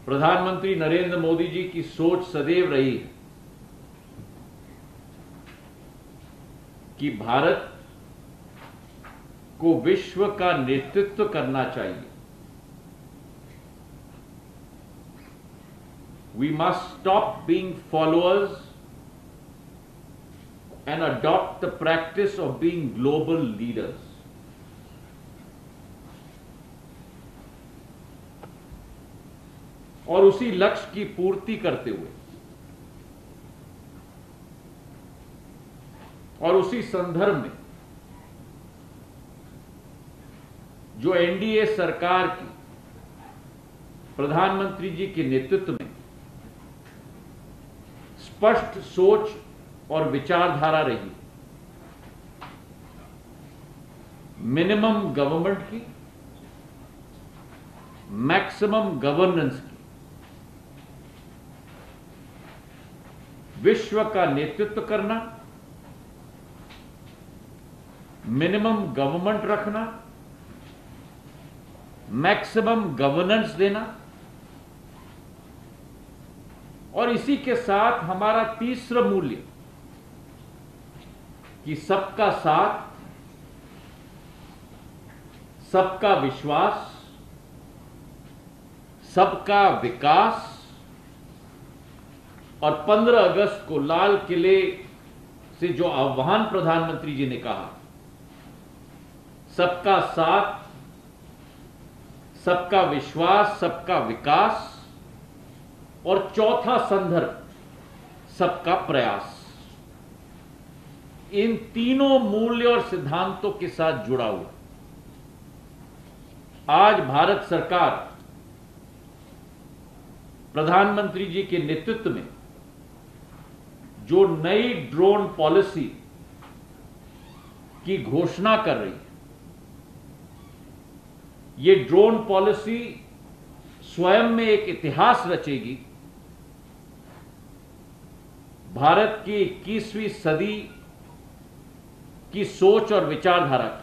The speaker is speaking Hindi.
प्रधानमंत्री नरेंद्र मोदी जी की सोच सदैव रही है कि भारत को विश्व का नेतृत्व करना चाहिए। We must stop being followers and adopt the practice of being global leaders. और उसी लक्ष्य की पूर्ति करते हुए और उसी संदर्भ में जो एनडीए सरकार की प्रधानमंत्री जी के नेतृत्व में स्पष्ट सोच और विचारधारा रही, मिनिमम गवर्नमेंट की, मैक्सिमम गवर्नेंस की, विश्व का नेतृत्व करना, मिनिमम गवर्नमेंट रखना, मैक्सिमम गवर्नेंस देना, और इसी के साथ हमारा तीसरा मूल्य कि सबका साथ, सबका विश्वास, सबका विकास, और 15 अगस्त को लाल किले से जो आह्वान प्रधानमंत्री जी ने कहा, सबका साथ, सबका विश्वास, सबका विकास, और चौथा संदर्भ सबका प्रयास, इन तीनों मूल्य और सिद्धांतों के साथ जुड़ा हुआ आज भारत सरकार प्रधानमंत्री जी के नेतृत्व में जो नई ड्रोन पॉलिसी की घोषणा कर रही है, ये ड्रोन पॉलिसी स्वयं में एक इतिहास रचेगी भारत की 21वीं सदी की सोच और विचारधारा की।